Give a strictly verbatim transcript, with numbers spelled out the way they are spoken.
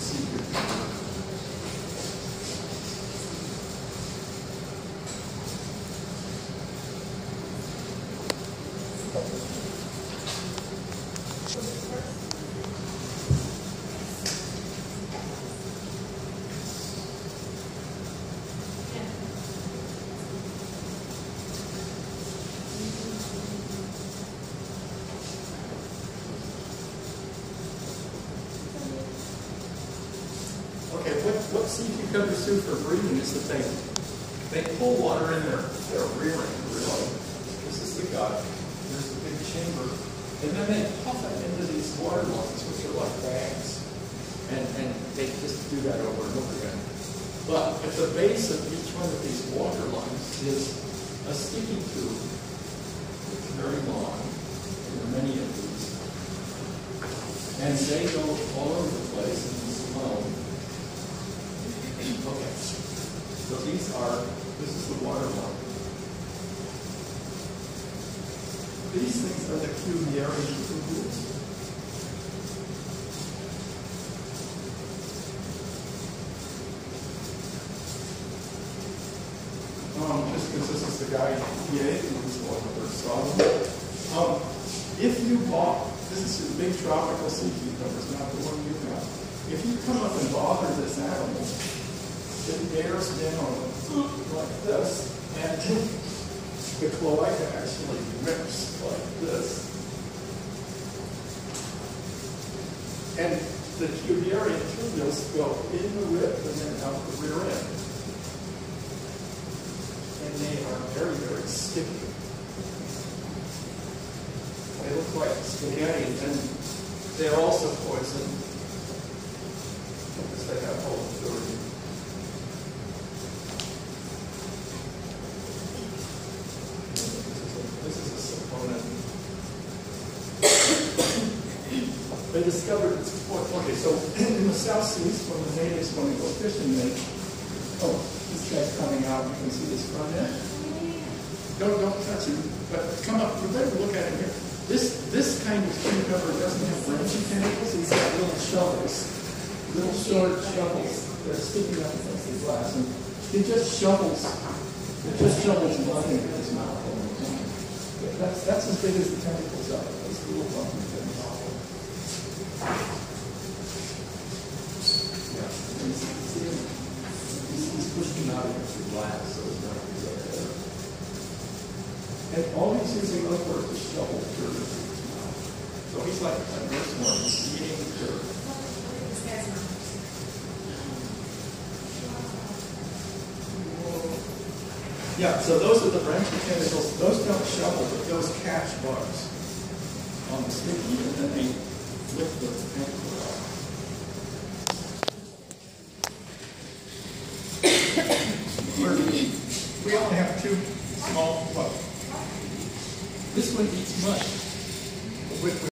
secret. Okay, what, what sea cucumbers do for breathing is that they, they pull water in their, their rear end, really. This is the gut. There's a big chamber. And then they puff it into these water lungs, which are like bags. And, and they just do that over and over again. But at the base of each one of these water lungs is a sticky tube. It's very long. And there are many of these. And they go all over the place in this flow. Okay, so these are, this is the water lung. These things are the cuviarian tubules. Um, just because this is the guy P A who was one of their solved. Um, if you bought, this is a big tropical sea cucumber, not the one you got. If you come up and bother this animal, it bears down like this, and the cloaca actually rips like this. And the cuviarian tubules go in the rib and then out the rear end. And they are very, very sticky. They look like spaghetti, and they're also poison because they have holothuroid. They discovered it's okay. So in the South Seas, when the natives want to go fishing, they oh, this guy's coming out. You can see his front end. Don't don't touch him, but come up. You better look at him here. This this kind of cucumber doesn't have branchy tentacles. He's got little shovels, little short shovels that are sticking up against the glass, and he just shovels. It just shovels nothing in his mouth all the time. That's that's as big as the tentacles are. Those little bumpy things. Yeah, and see, see him? He's, he's pushing out against the glass, so it's not he's up there. And all he's using those work to shovel dirt into his mouth. So he's like a nurse one, he's eating dirt. Yeah, so those are the branchy tentacles. Those don't shovel, but those catch bugs on the sticky, and then they lift the tentacle off. We only have two small bugs. This one eats mush.